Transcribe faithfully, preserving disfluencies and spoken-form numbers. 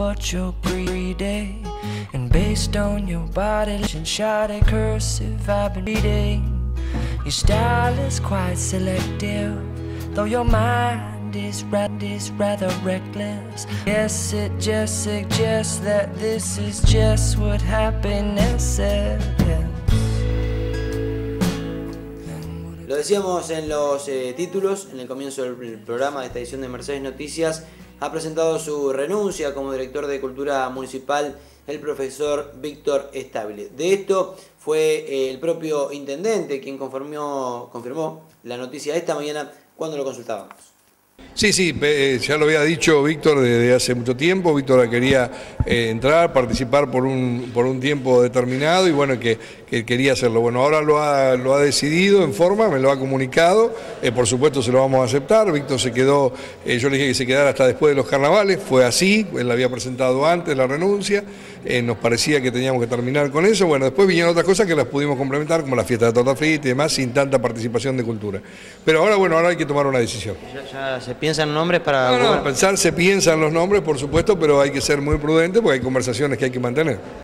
but you're greedy. And based on your body and shot at cursive I've been reading. Your style is quite selective, though your mind is, is rather reckless. Yes, it just suggests that this is just what happiness is. Yeah. Lo decíamos en los eh, títulos, en el comienzo del programa de esta edición de Mercedes Noticias, ha presentado su renuncia como director de Cultura Municipal el profesor Víctor Stabile. De esto fue eh, el propio intendente quien confirmó, confirmó la noticia esta mañana cuando lo consultábamos. Sí, sí, ya lo había dicho Víctor desde hace mucho tiempo. Víctor quería eh, entrar, participar por un, por un tiempo determinado y bueno, que, que quería hacerlo. Bueno, ahora lo ha, lo ha decidido en forma, me lo ha comunicado, eh, por supuesto se lo vamos a aceptar. Víctor se quedó, eh, yo le dije que se quedara hasta después de los carnavales, fue así, él había presentado antes la renuncia, eh, nos parecía que teníamos que terminar con eso. Bueno, después vinieron otras cosas que las pudimos complementar, como la fiesta de torta frita y demás, sin tanta participación de cultura. Pero ahora, bueno, ahora hay que tomar una decisión. Ya, ya se piensan nombres para... No, no, pensar se piensan los nombres, por supuesto, pero hay que ser muy prudente porque hay conversaciones que hay que mantener.